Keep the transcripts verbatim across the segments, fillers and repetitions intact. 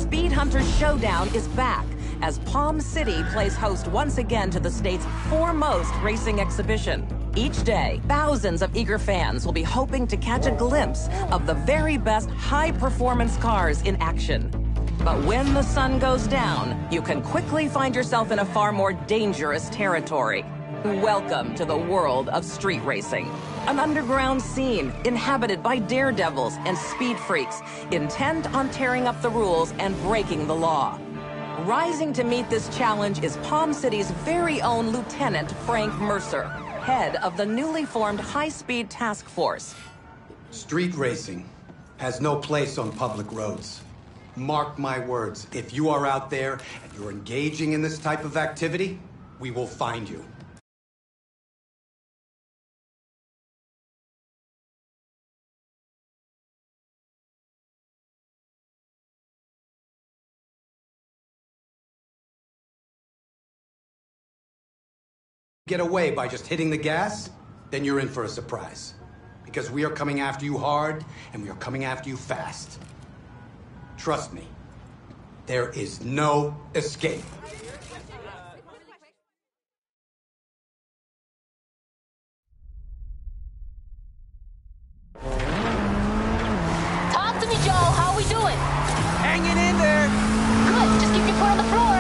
Speed Hunters Showdown is back, as Palm City plays host once again to the state's foremost racing exhibition. Each day, thousands of eager fans will be hoping to catch a glimpse of the very best high-performance cars in action. But when the sun goes down, you can quickly find yourself in a far more dangerous territory. Welcome to the world of street racing. An underground scene inhabited by daredevils and speed freaks, intent on tearing up the rules and breaking the law. Rising to meet this challenge is Palm City's very own Lieutenant Frank Mercer, head of the newly formed High-Speed Task Force. Street racing has no place on public roads. Mark my words, if you are out there and you're engaging in this type of activity, we will find you. Get away by just hitting the gas, then you're in for a surprise. Because we are coming after you hard, and we are coming after you fast. Trust me, there is no escape. Talk to me, Joe. How are we doing? Hanging in there. Good. Just keep your foot on the floor.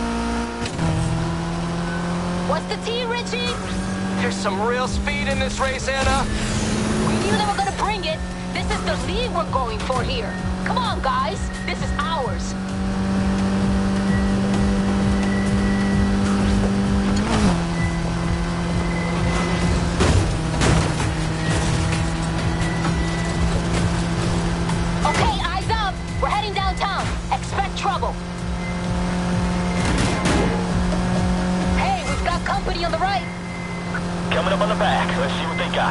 What's the tea, Richie? There's some real speed in this race, Anna. We knew they were gonna bring it. This is the lead we're going for here. Come on, guys. This is ours. Okay, eyes up. We're heading downtown. Expect trouble. Hey, we've got company on the right. Coming up on the back. Let's see what they got.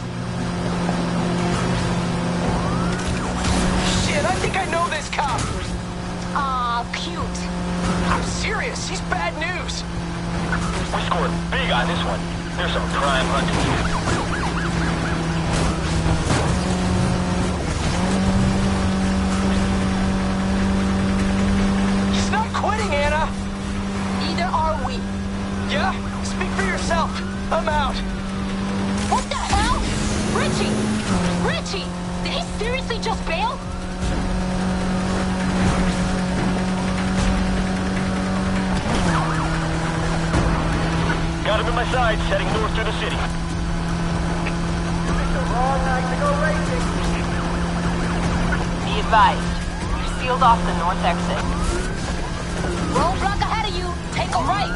Shit, I think I know this cop. Aw, cute. I'm serious. He's bad news. We scored big on this one. There's some crime hunting. He's not quitting, Anna. Neither are we. Yeah? Speak for yourself. I'm out. What the hell? Richie! Richie! Did he seriously just bail? Got him in my sights, heading north through the city. It's the wrong night to go racing. Be advised. We sealed off the north exit. Roadblock ahead of you. Take a right.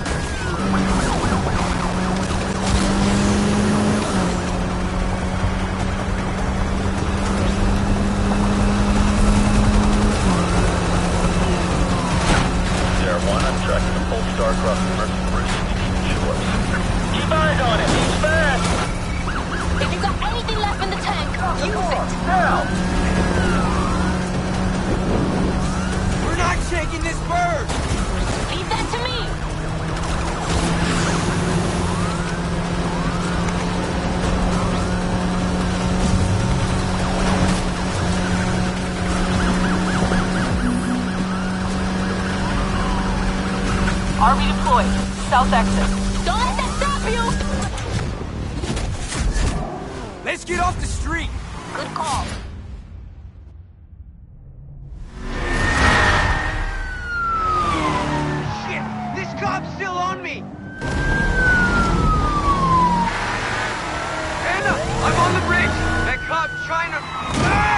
There, one. I'm tracking the Pole Star across the first bridge. Keep eyes on him. He's fast. If you got anything left in the tank, use it. Now. We're not shaking this bird. Leave that to me. R V deployed. South exit. Don't let that stop you. Let's get off the street. Good call. Shit, this cop's still on me. Anna, I'm on the bridge. That cop's trying to... Ah!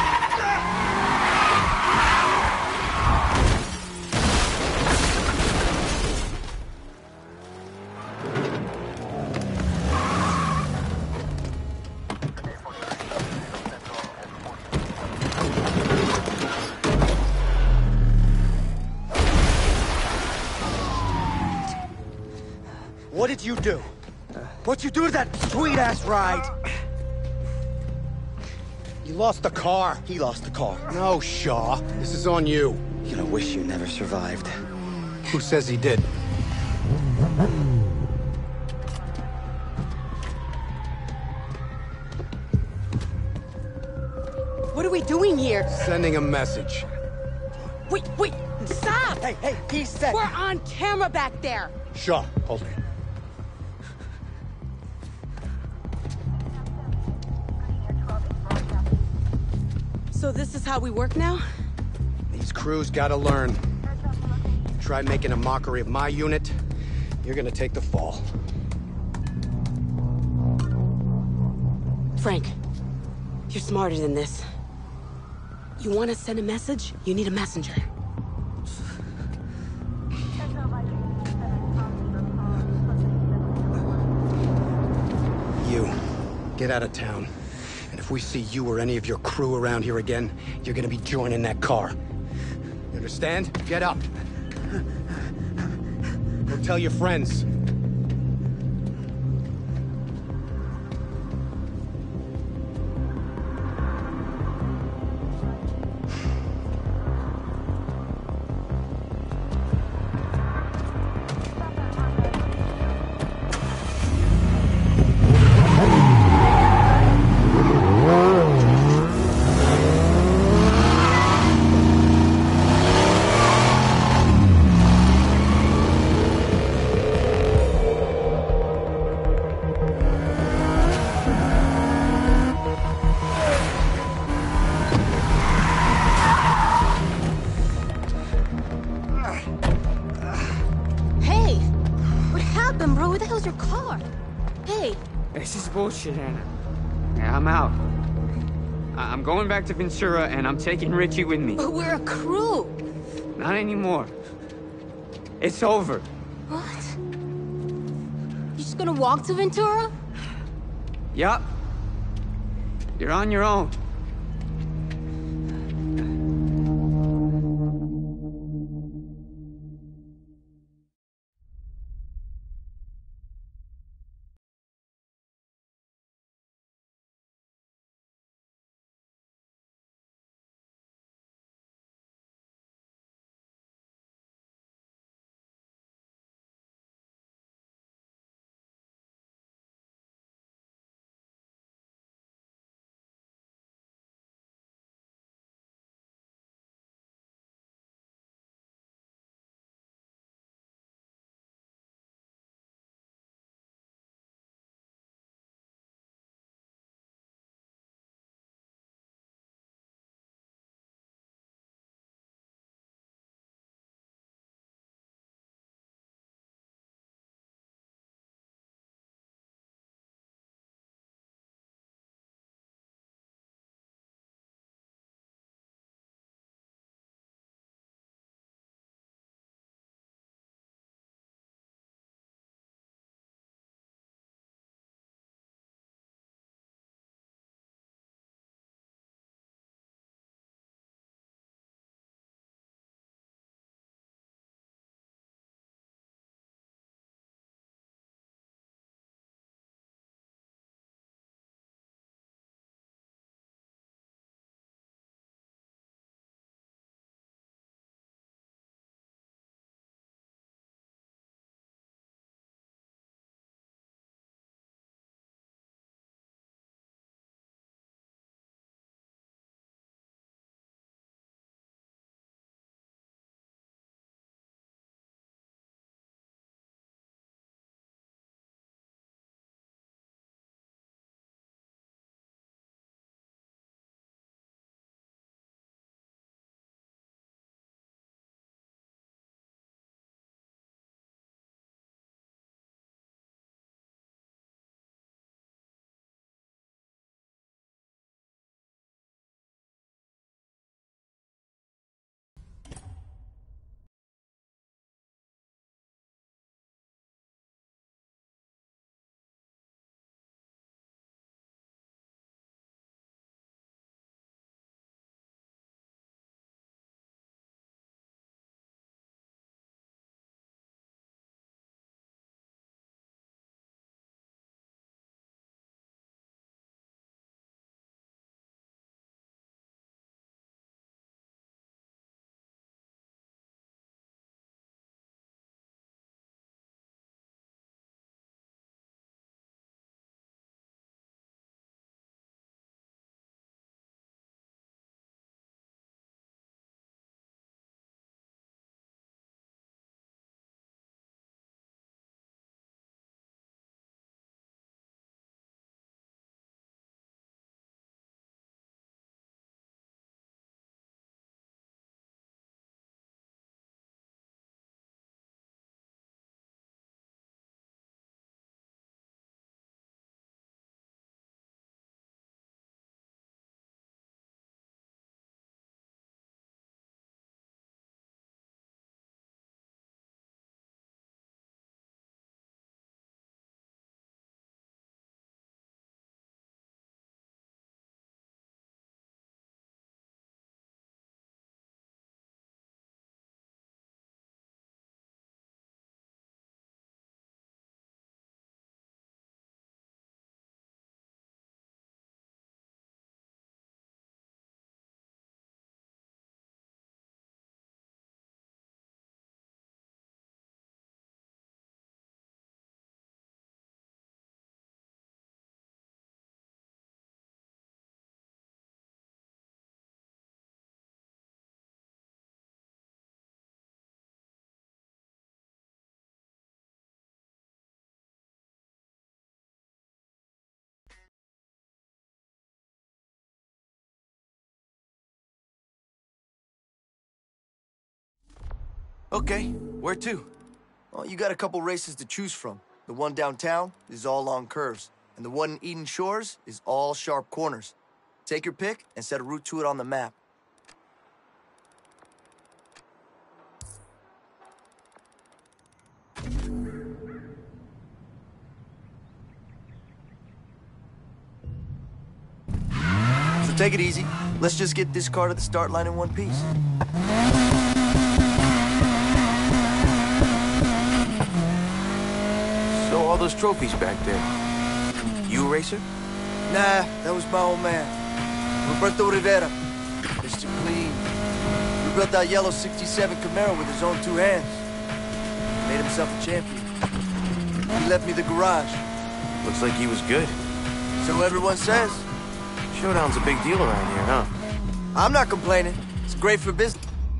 What did you do? What'd you do to that sweet-ass ride? You lost the car. He lost the car. No, Shaw. This is on you. You're gonna wish you never survived. Who says he did? What are we doing here? Sending a message. Wait, wait, stop! Hey, hey, he said... We're on camera back there. Sure, hold it. So this is how we work now? These crews gotta learn. You try making a mockery of my unit, you're gonna take the fall. Frank, you're smarter than this. You want to send a message? You need a messenger. You, get out of town. And if we see you or any of your crew around here again, you're gonna be joining that car. You understand? Get up. Go tell your friends. Hey! What happened, bro? Where the hell's your car? Hey! This is bullshit, Anna. Yeah, I'm out. I I'm going back to Ventura, and I'm taking Richie with me. But we're a crew! Not anymore. It's over. What? You just gonna walk to Ventura? Yup. You're on your own. Okay, where to? Well, you got a couple races to choose from. The one downtown is all long curves, and the one in Eden Shores is all sharp corners. Take your pick and set a route to it on the map. So take it easy. Let's just get this car to the start line in one piece. So all those trophies back there. You a racer? Nah, that was my old man. Roberto Rivera. Mister Clean. He built that yellow sixty-seven Camaro with his own two hands. Made himself a champion. He left me the garage. Looks like he was good. So everyone says. Showdown's a big deal around here, huh? I'm not complaining. It's great for business.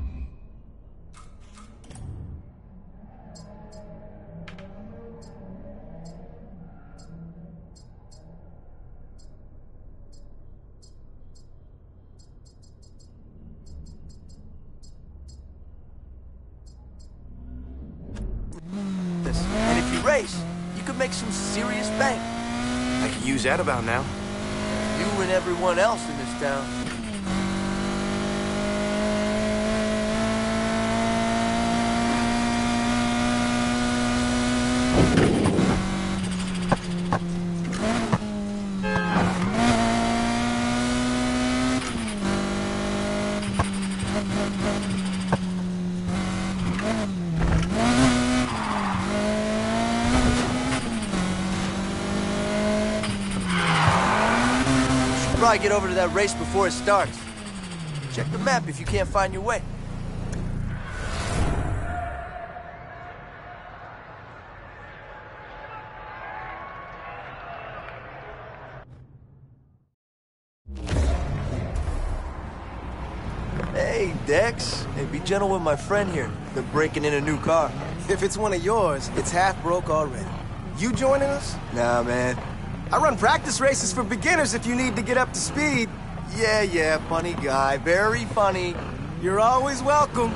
And if you race, you could make some serious bank. I could use that about now. You and everyone else in this town. Probably get over to that race before it starts. Check the map if you can't find your way. Hey, Dex. Hey, be gentle with my friend here. They're breaking in a new car. If it's one of yours, it's half broke already. You joining us? Nah, man. I run practice races for beginners if you need to get up to speed. Yeah, yeah, funny guy. Very funny. You're always welcome.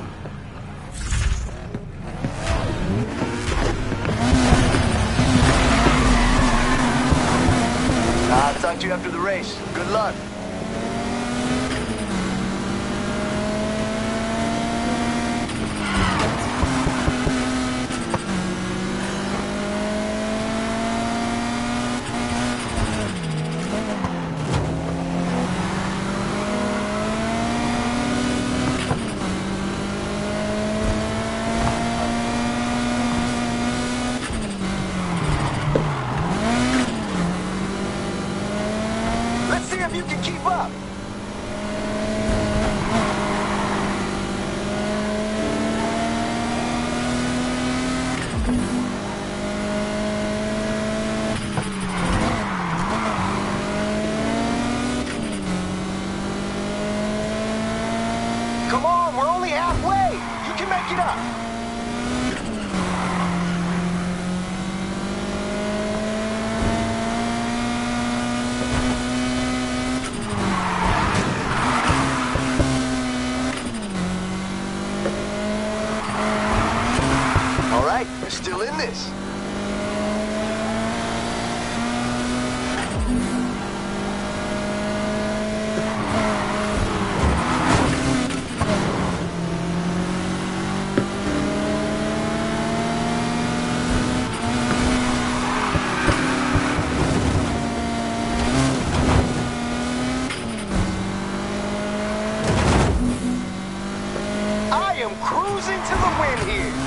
I'll talk to you after the race. Good luck. You can keep up. Come on, we're only halfway. You can make it up. We're still in this. I am cruising to the win here.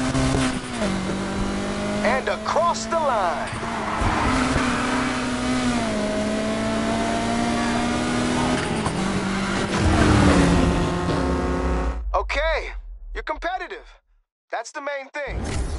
And across the line. Okay, you're competitive. That's the main thing.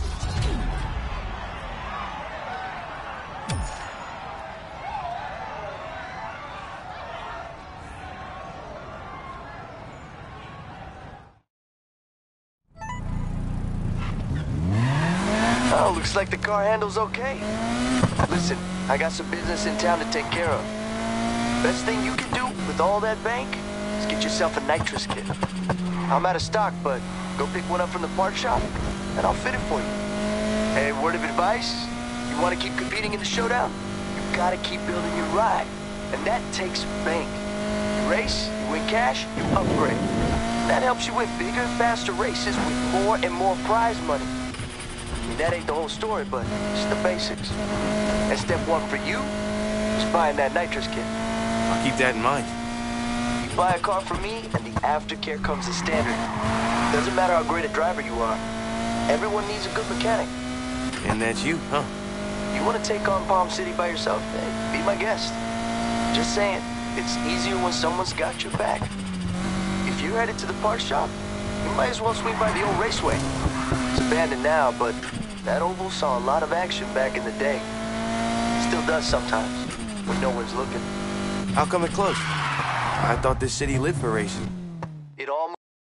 Oh, looks like the car handles okay. Listen, I got some business in town to take care of. Best thing you can do with all that bank is get yourself a nitrous kit. I'm out of stock, but go pick one up from the part shop, and I'll fit it for you. Hey, word of advice? You want to keep competing in the showdown? You gotta keep building your ride, and that takes bank. You race, you win cash, you upgrade. That helps you win bigger, faster races with more and more prize money. I mean, that ain't the whole story, but it's the basics. And step one for you is buying that nitrous kit. I'll keep that in mind. You buy a car from me, and the aftercare comes as standard. Doesn't matter how great a driver you are. Everyone needs a good mechanic. And that's you, huh? You want to take on Palm City by yourself? Hey, be my guest. Just saying, it's easier when someone's got your back. If you're headed to the parts shop, you might as well swing by the old raceway. It's abandoned now, but that oval saw a lot of action back in the day. It still does sometimes, when no one's looking. How come it closed? I thought this city lived for racing. It all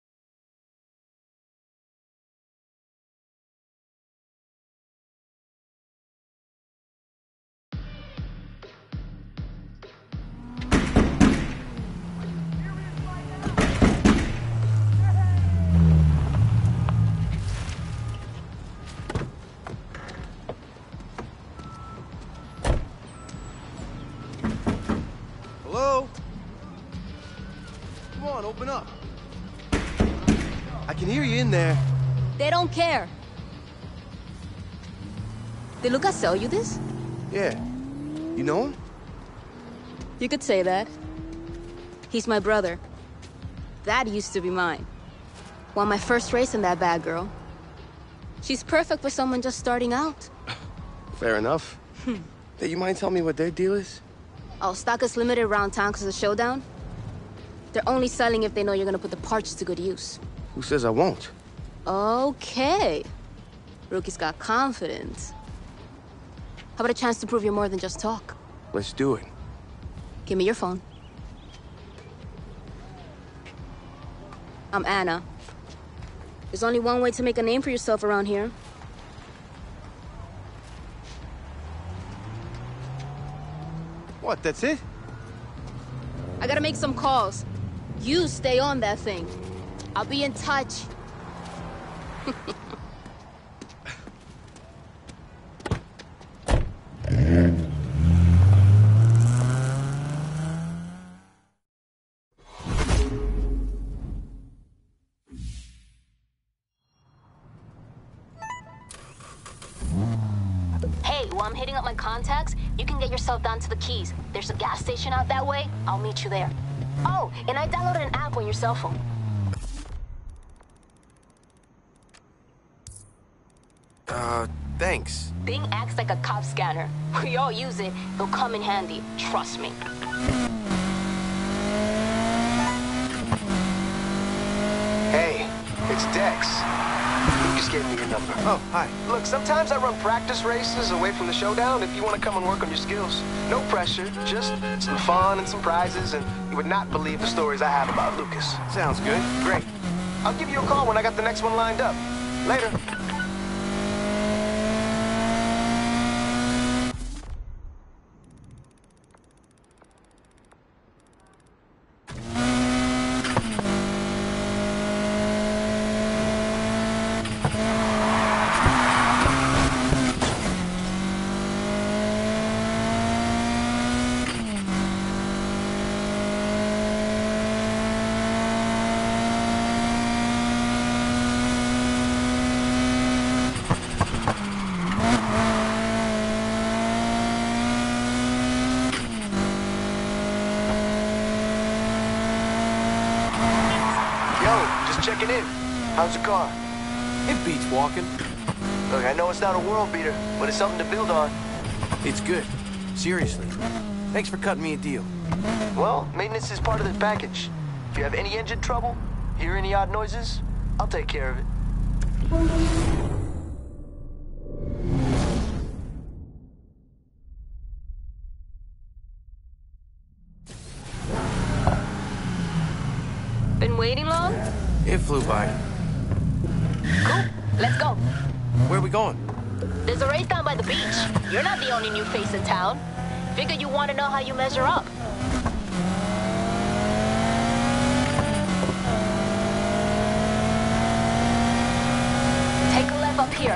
Hello? Come on, open up. I can hear you in there. They don't care. Did Lucas sell you this? Yeah. You know him? You could say that. He's my brother. That used to be mine. Won my first race in that bad girl. She's perfect for someone just starting out. Fair enough. Hey, you mind telling me what their deal is? Oh, stock is limited around town because of the showdown. They're only selling if they know you're gonna put the parts to good use. Who says I won't? Okay. Rookie's got confidence. How about a chance to prove you're more than just talk? Let's do it. Give me your phone. I'm Anna. There's only one way to make a name for yourself around here. What, that's it? I gotta make some calls. You stay on that thing. I'll be in touch. Hey, while I'm hitting up my contacts, you can get yourself down to the Keys. There's a gas station out that way. I'll meet you there. Oh, and I downloaded an app on your cell phone. Uh, thanks. Thing acts like a cop scanner. We all use it. It'll come in handy. Trust me. Hey, it's Dex. You just gave me your number. Oh, hi. Look, sometimes I run practice races away from the showdown if you want to come and work on your skills. No pressure, just some fun and some prizes, and you would not believe the stories I have about Lucas. Sounds good. Great. I'll give you a call when I got the next one lined up. Later. Checking in. How's the car? It beats walking. Look, I know it's not a world beater, but it's something to build on. It's good. Seriously. Thanks for cutting me a deal. Well, maintenance is part of the package. If you have any engine trouble, hear any odd noises, I'll take care of it. Been waiting long? It flew by. Cool. Let's go. Where are we going? There's a race down by the beach. You're not the only new face in town. Figure you want to know how you measure up. up here.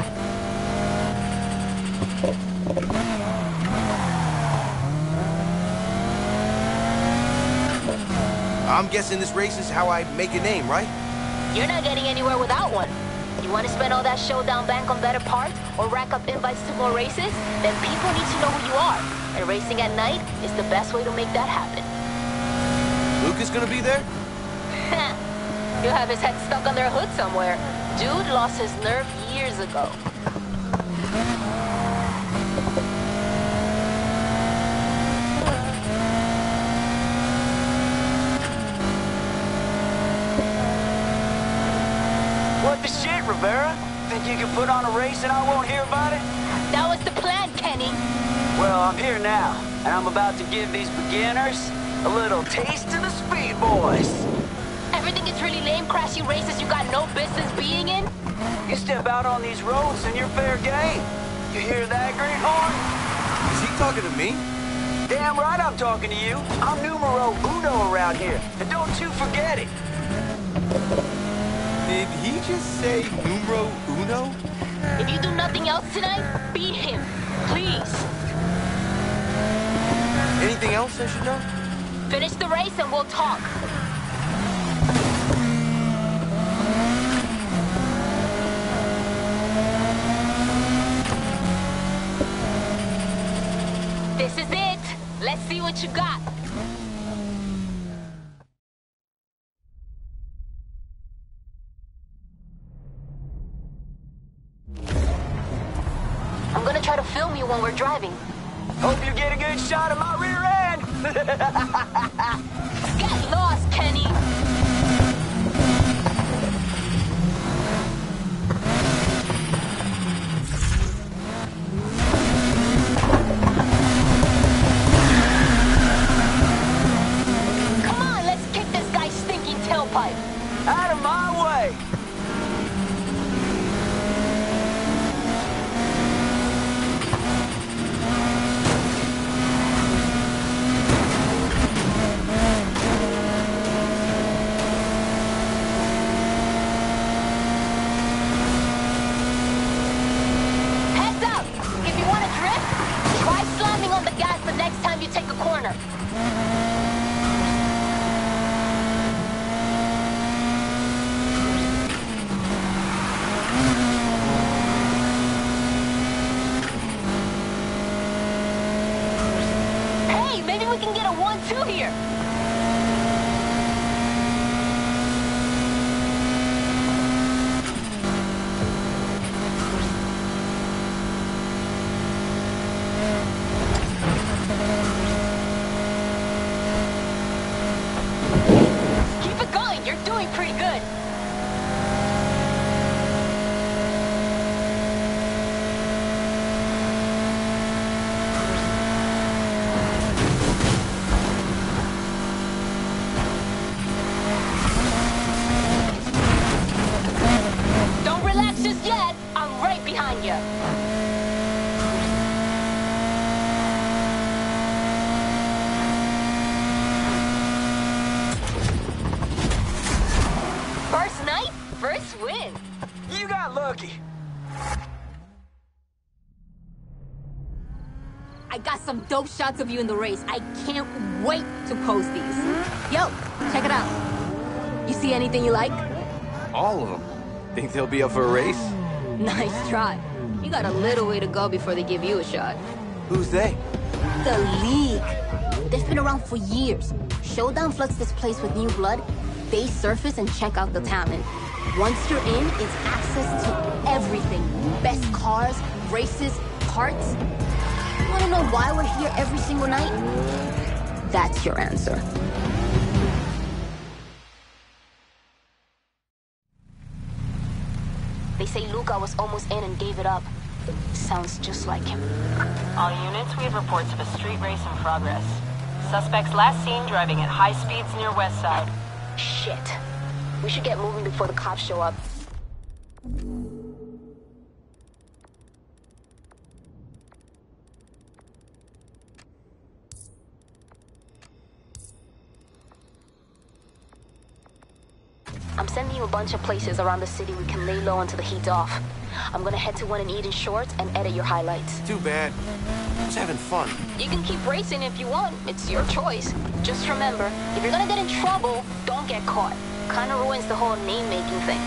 I'm guessing this race is how I make a name, right? You're not getting anywhere without one. You want to spend all that showdown bank on better parts or rack up invites to more races? Then people need to know who you are. And racing at night is the best way to make that happen. Luke is gonna be there? He'll have his head stuck under a hood somewhere. Dude lost his nerve years ago. What the shit, Rivera? Think you can put on a race and I won't hear about it? That was the plan, Kenny. Well, I'm here now, and I'm about to give these beginners a little taste of the speed boys. Everything is really lame, crashy races you got no business being in? You step out on these roads and you're fair game. You hear that, greenhorn? Is he talking to me? Damn right I'm talking to you. I'm numero uno around here, and don't you forget it. Did he just say numero uno? If you do nothing else tonight, beat him. Please. Anything else I should know? Finish the race and we'll talk. This is it. Let's see what you got. I'm gonna try to film you when we're driving. Hope you get a good shot of my rear end. Get lost, Kenny. Come on, let's kick this guy's stinking tailpipe. Out of my way. I got some dope shots of you in the race. I can't wait to post these. Yo, check it out. You see anything you like? All of them. Think they'll be up for a race? Nice try. You got a little way to go before they give you a shot. Who's they? The League. They've been around for years. Showdown floods this place with new blood. They surface and check out the talent. Once you're in, it's access to everything. Best cars, races, parts. You wanna know why we're here every single night? That's your answer. They say Luca was almost in and gave it up. Sounds just like him. All units, we have reports of a street race in progress. Suspects last seen driving at high speeds near West Side. Shit. We should get moving before the cops show up. I'm sending you a bunch of places around the city we can lay low until the heat's off. I'm gonna head to one in Eden Shorts and edit your highlights. Too bad. I was having fun. You can keep racing if you want. It's your choice. Just remember, if you're gonna get in trouble, don't get caught. Kinda ruins the whole name-making thing.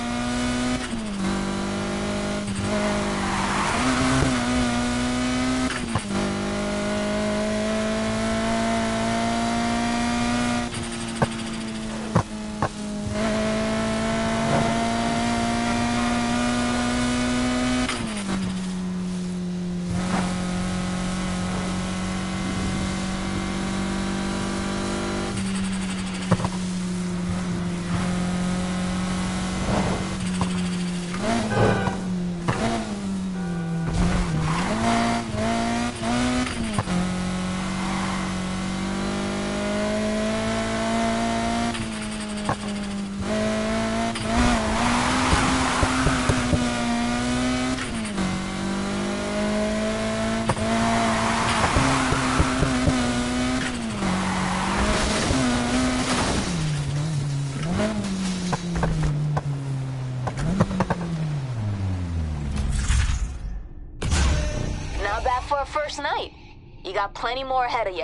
For a first night. You got plenty more ahead of you.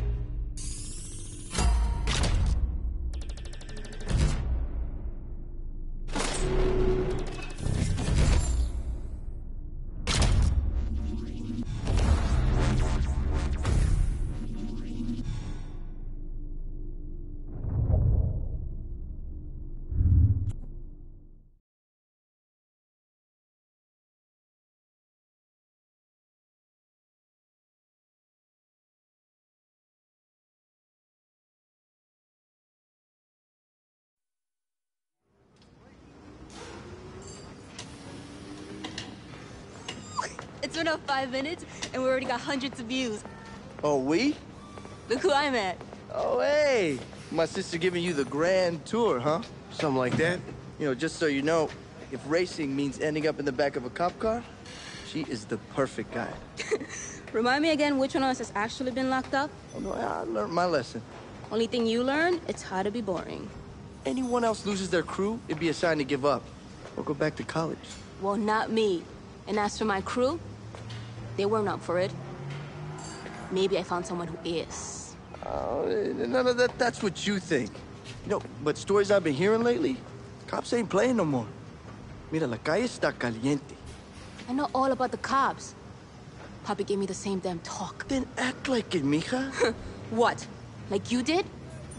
It's been up five minutes, and we already got hundreds of views. Oh, we? Look who I'm at. Oh, hey. My sister giving you the grand tour, huh? Something like that. You know, just so you know, if racing means ending up in the back of a cop car, she is the perfect guy. Remind me again which one of us has actually been locked up? Oh, no, I learned my lesson. Only thing you learned, it's how to be boring. Anyone else loses their crew, it'd be a sign to give up. Or go back to college. Well, not me. And as for my crew, they weren't up for it. Maybe I found someone who is. Oh, none of that, that's what you think. You know, but stories I've been hearing lately, cops ain't playing no more. Mira, la calle está caliente. I know all about the cops. Papi gave me the same damn talk. Then act like it, mija. What? Like you did?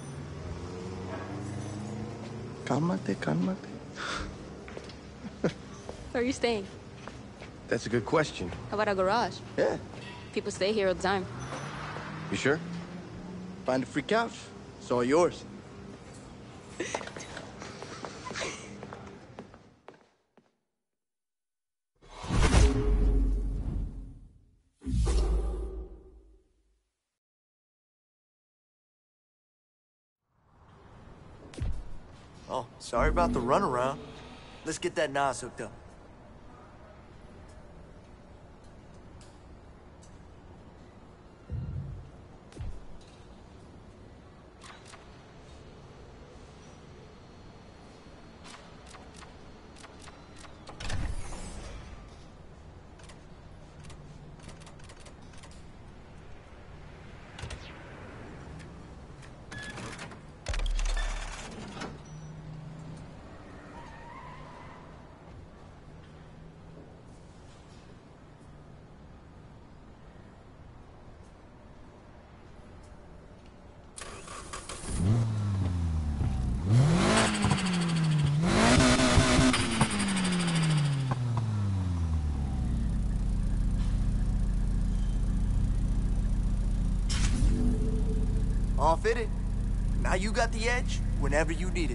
Cálmate, cálmate. Where are you staying? That's a good question. How about a garage? Yeah. People stay here all the time. You sure? Find a free couch. It's all yours. Oh, sorry about the runaround. Let's get that N A S hooked up. All fitted. Now you got the edge whenever you need it.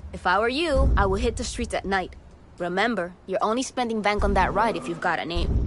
If I were you, I would hit the streets at night. Remember, you're only spending bank on that ride if you've got a name.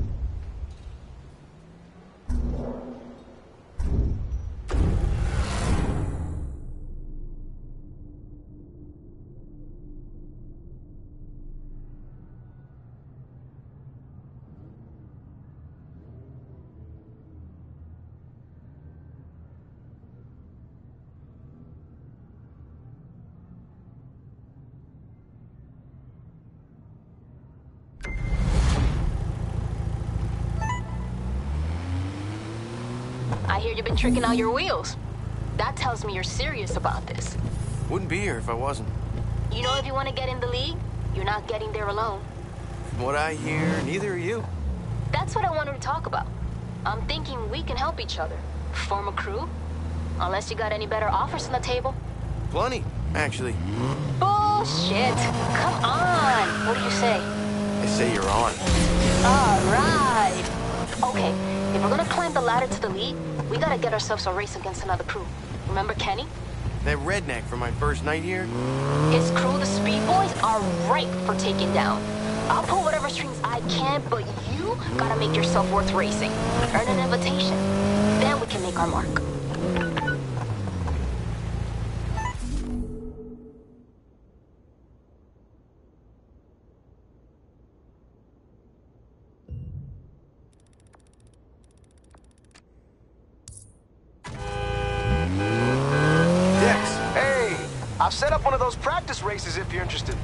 I hear you've been tricking out your wheels. That tells me you're serious about this. Wouldn't be here if I wasn't. You know, if you want to get in the league, you're not getting there alone. From what I hear, neither are you. That's what I wanted to talk about. I'm thinking we can help each other. Form a crew? Unless you got any better offers on the table. Plenty, actually. Bullshit! Come on! What do you say? I say you're on. All right! Okay, if we're gonna climb the ladder to the league, we gotta get ourselves a race against another crew. Remember Kenny? That redneck from my first night here? His crew, the Speed Boys, are ripe for taking down. I'll pull whatever strings I can, but you gotta make yourself worth racing. Earn an invitation. Then we can make our mark. I've set up one of those practice races if you're interested.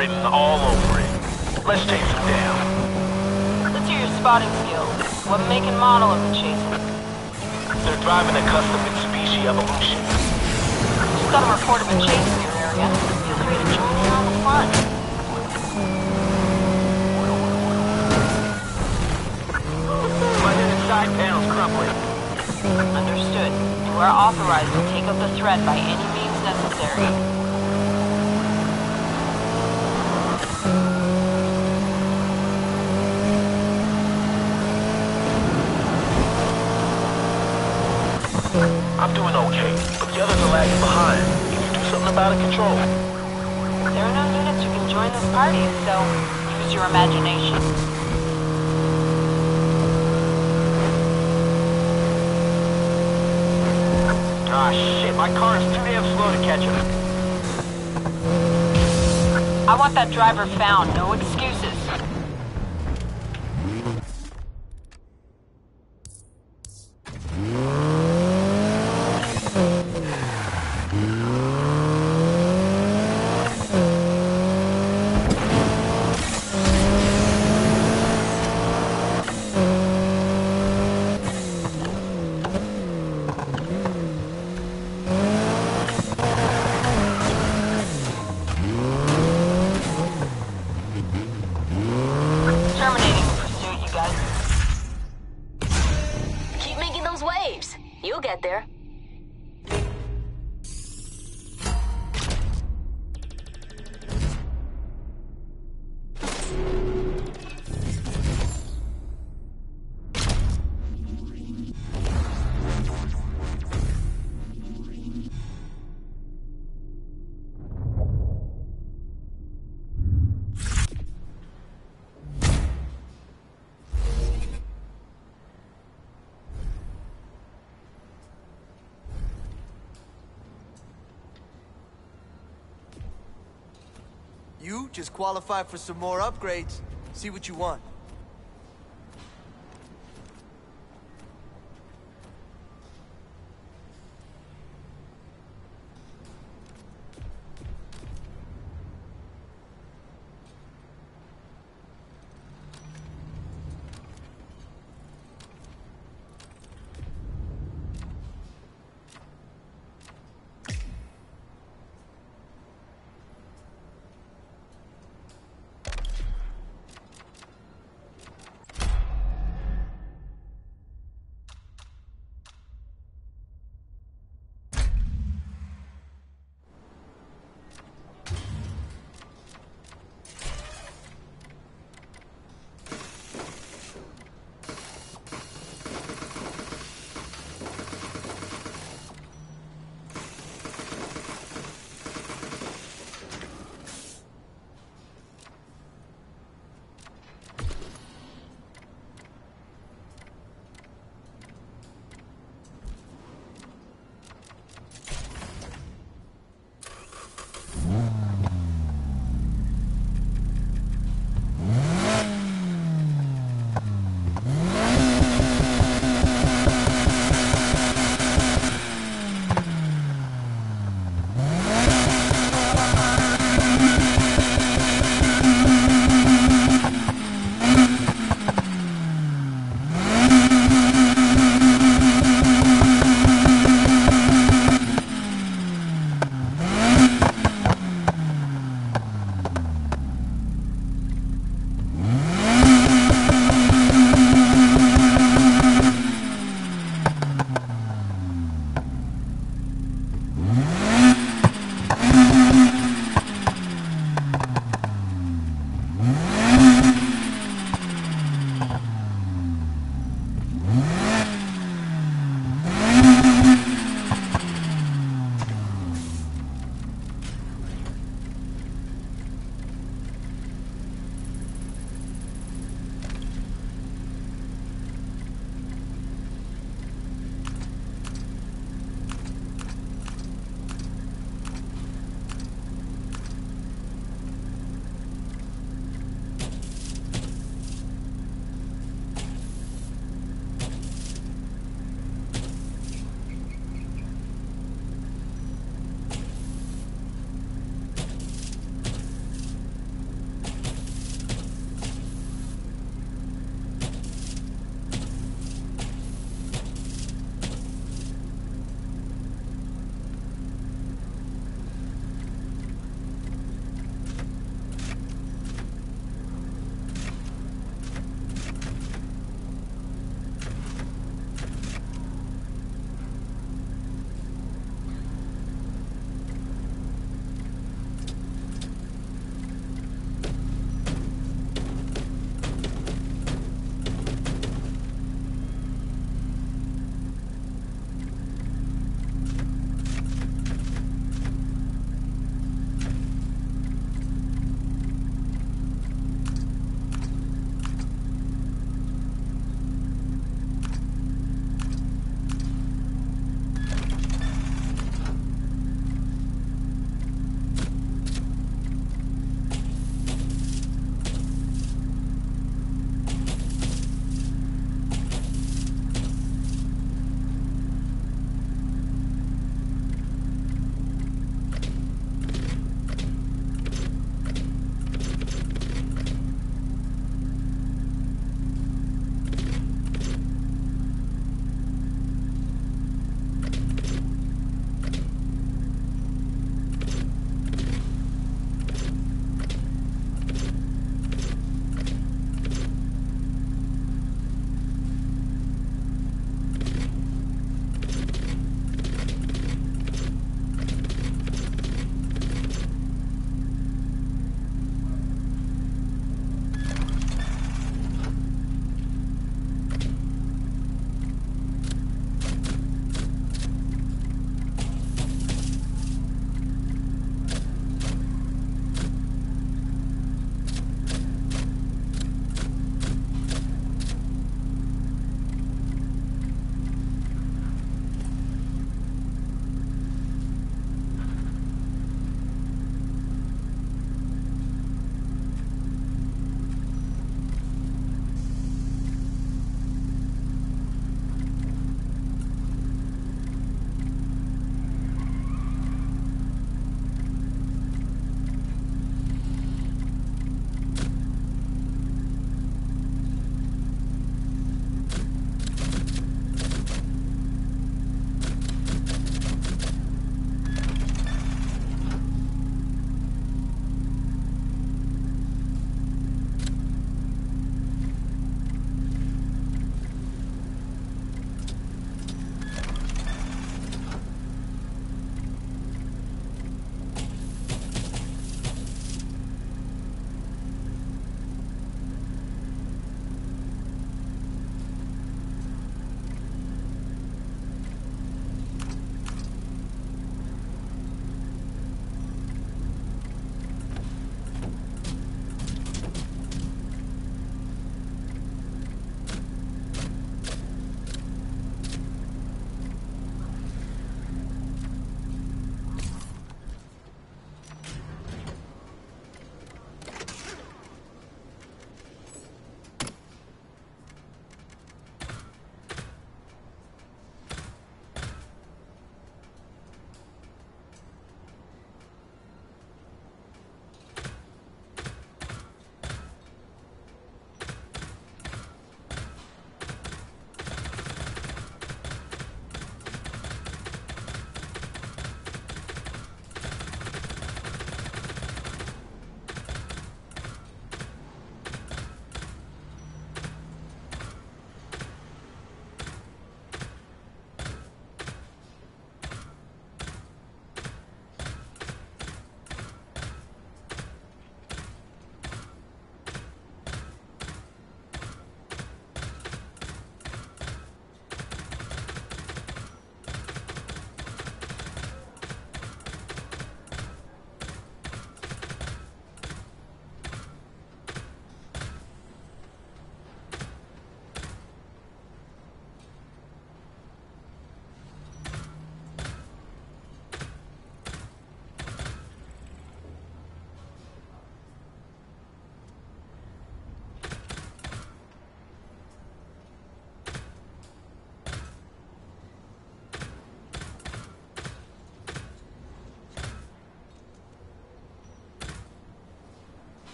written all over it. Let's chase them down. Let's hear your spotting skills. What make and model are we chasing? They're driving a custom Mitsubishi Evolution. Just got a report of a chase in your area. Feel free to join in on the fun. My hidden side panel's crumbling. Understood. You are authorized to take up the threat by any means necessary. I'm doing okay, but the others are lagging behind. Can you do something about it, Control? There are no units who can join this party, so use your imagination. Ah, shit, my car is too damn slow to catch him. I want that driver found, no excuses. Terminating the pursuit, you guys. Keep making those waves. You'll get there. You just qualify for some more upgrades. See what you want.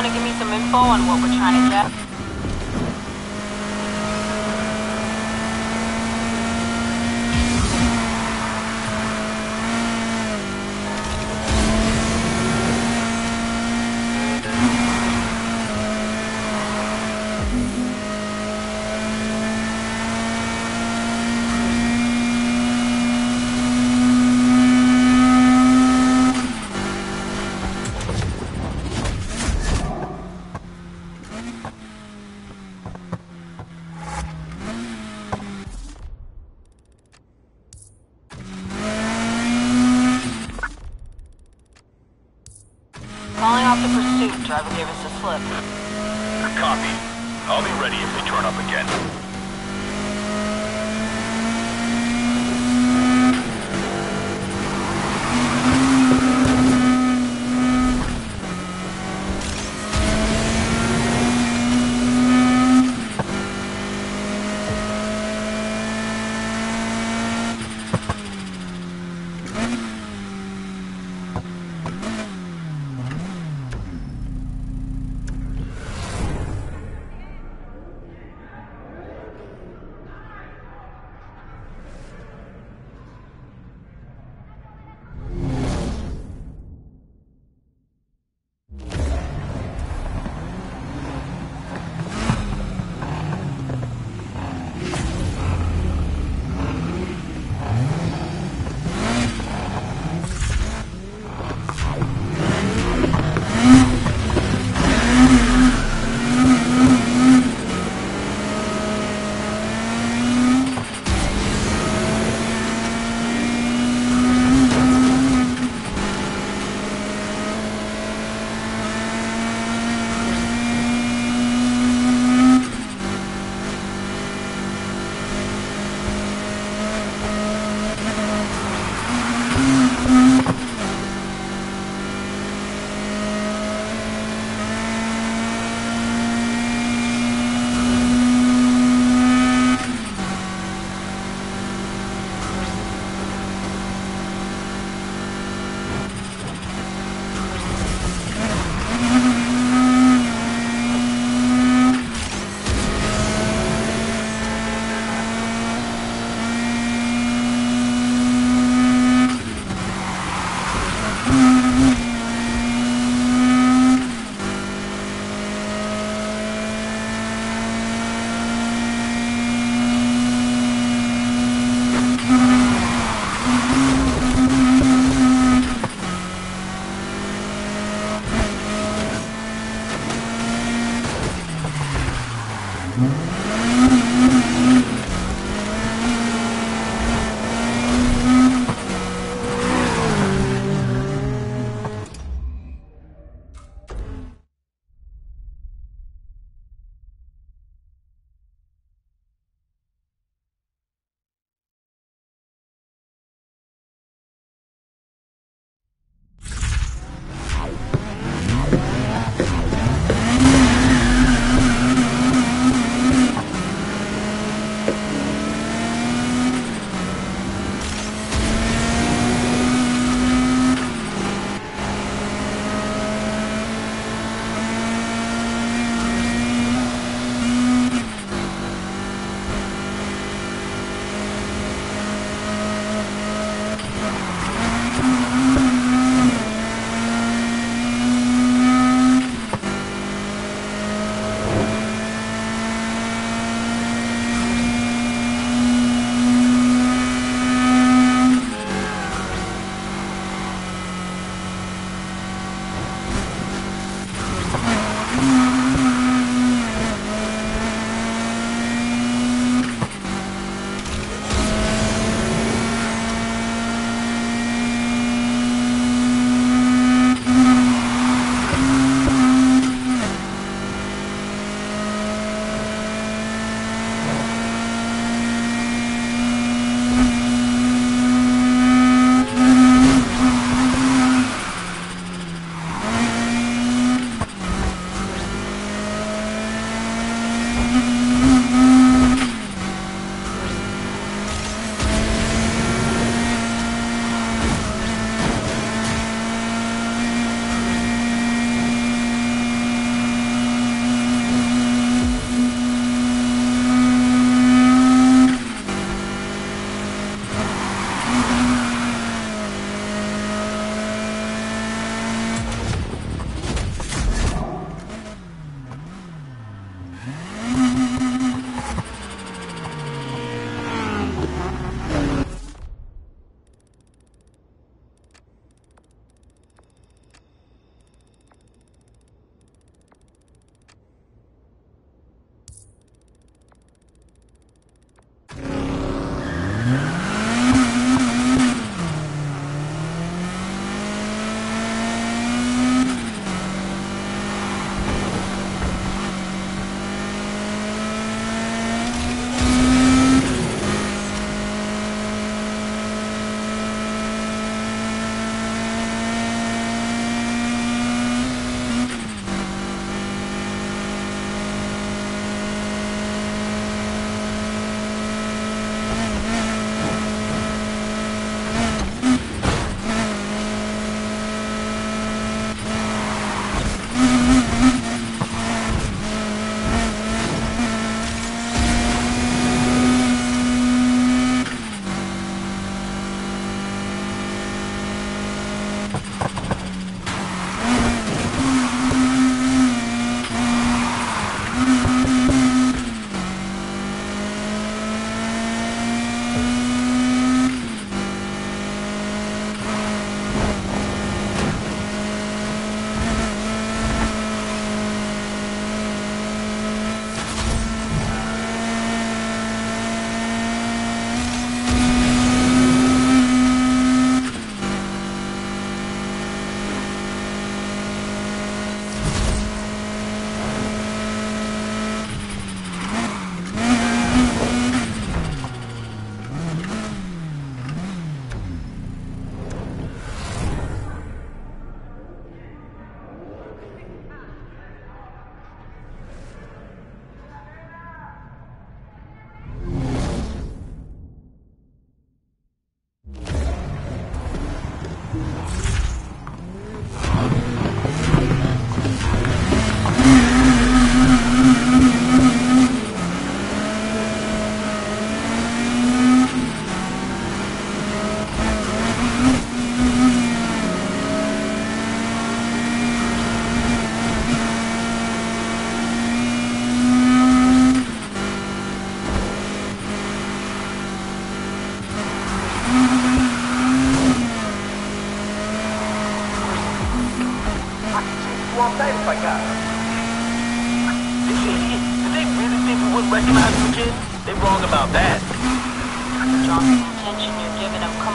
want to give me some info on what we're trying to get? Calling off the pursuit. Driver gave us a slip. Copy. I'll be ready if they turn up again.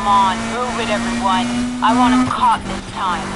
Come on, move it, everyone. I want him caught this time.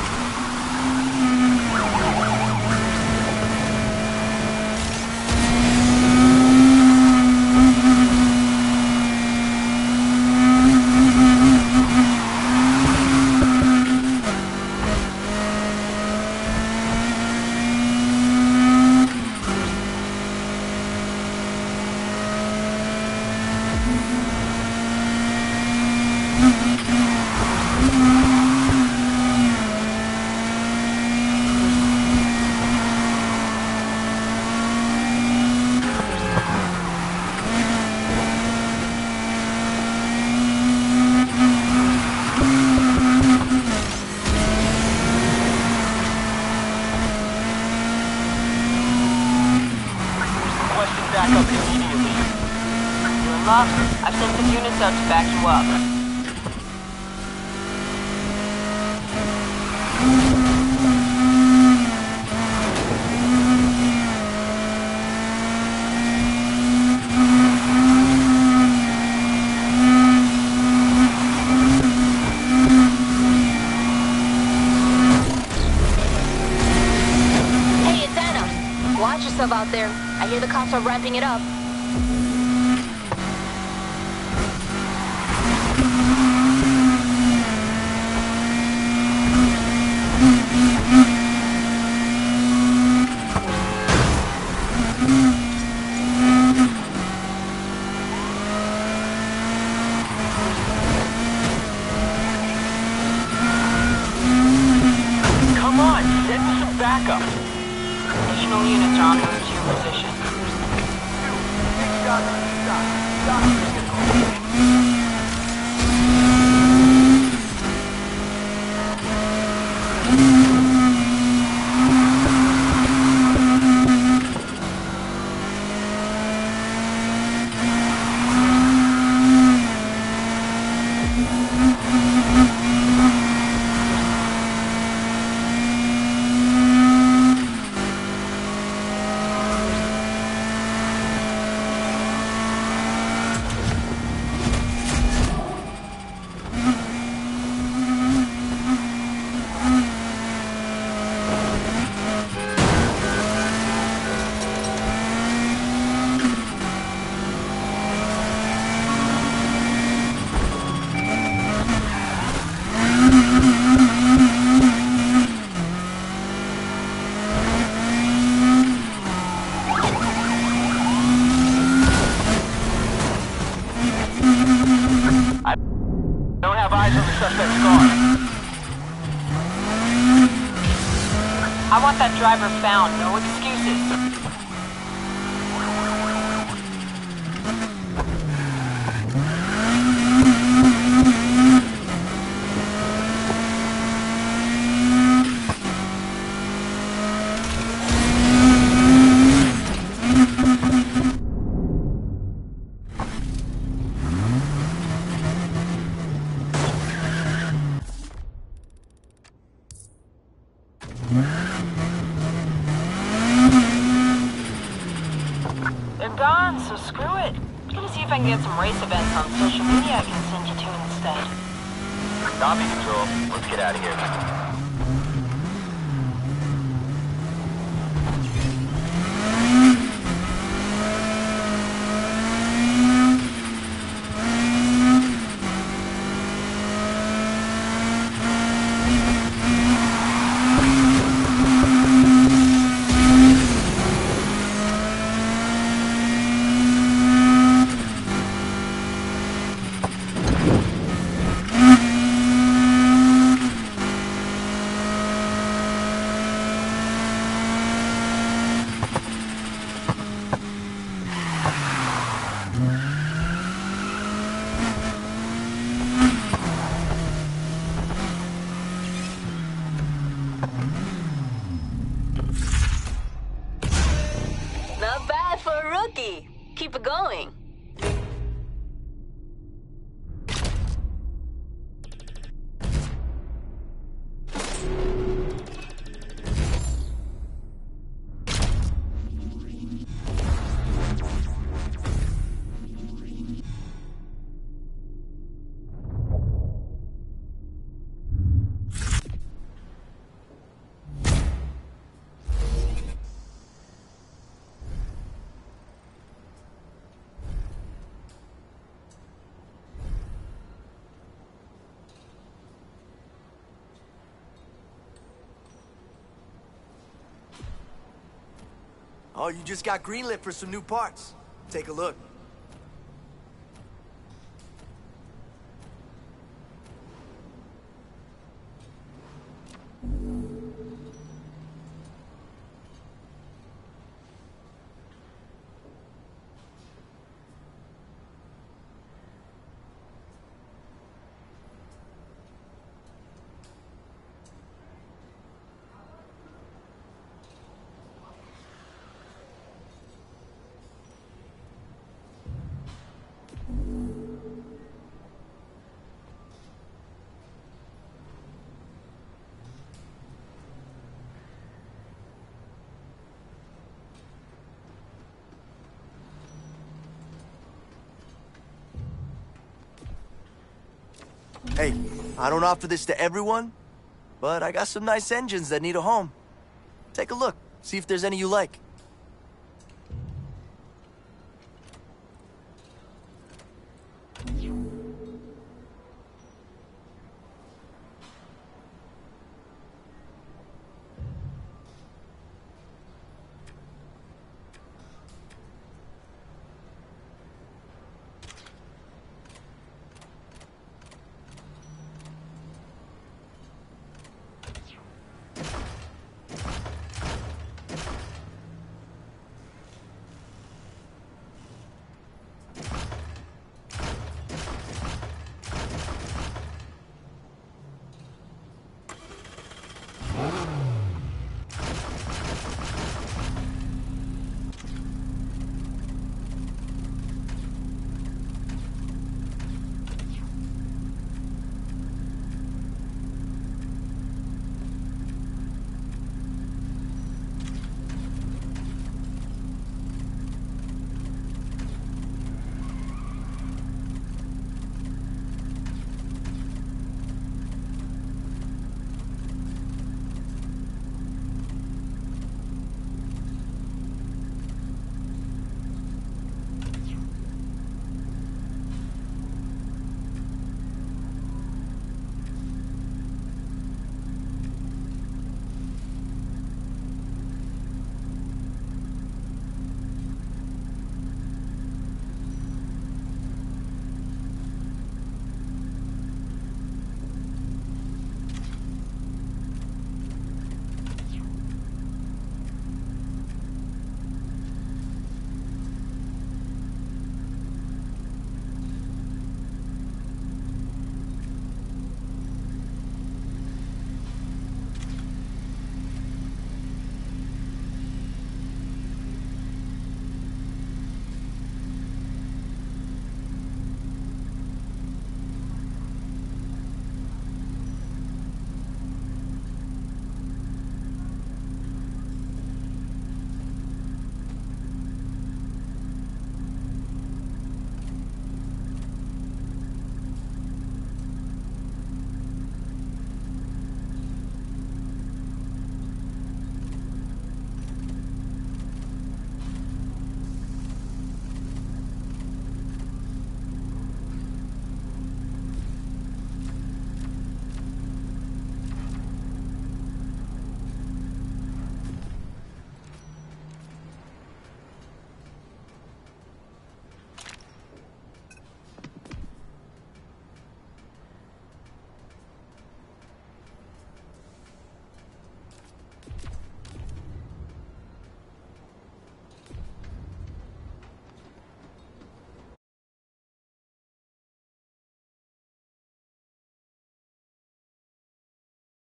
I've sent some units out to back you up. Hey, it's Anna. Watch yourself out there. I hear the cops are ramping it up. Additional units are en route to your position. I want that driver found, no excuses. They're gone, so screw it. I'm gonna see if I can get some race events on social media I can send you to instead. Copy, Control. Let's get out of here. Oh, you just got greenlit for some new parts. Take a look. Hey, I don't offer this to everyone, but I got some nice engines that need a home. Take a look, see if there's any you like.